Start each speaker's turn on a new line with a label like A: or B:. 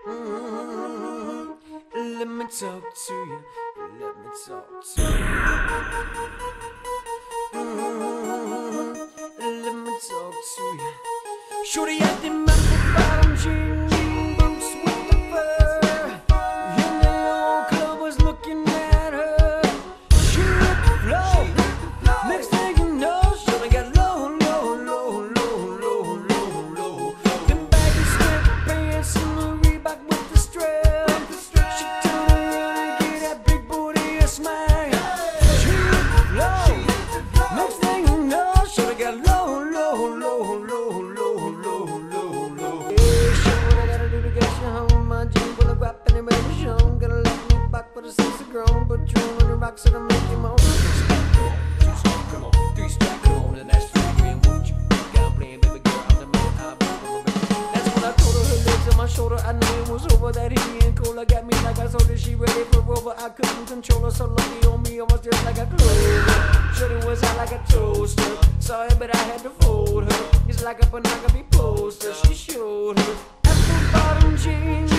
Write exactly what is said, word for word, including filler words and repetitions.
A: Mm-hmm. Let me talk to you. Let me talk to you. Mm-hmm. Let me talk to you. Shorty at the apple bottom jean, jean boots with the fur. In the old club was looking at her. She hit the floor. Next thing you know, shorty got low, low, low, low, low, low, low. Them baggy sweatpants and the Reebok with the strap. She turned around and gave that big booty a smack. She hit the floor. Next thing you know, shorty got low, low, low, low, low, low, low, low. Yeah, sure what I gotta do to get you home. My jeans full of rap and they ready to show. Gotta let me back for the sense of grown. But you on the rocks so to make you moan. Come on, three strike, come on, and that's three grand. Won't you? Got I'm playing, baby girl, I'm the man. I'm the man. That's when I told her her legs on my shoulder. I knew it was over. That heat and cola got me like I told her she ready for Rover. I couldn't control her, so lucky on me, I was just like a clover. Shorty was hot like a toaster. Sorry, but I had to fold her. It's like a pornography poster. She showed her apple bottom jeans.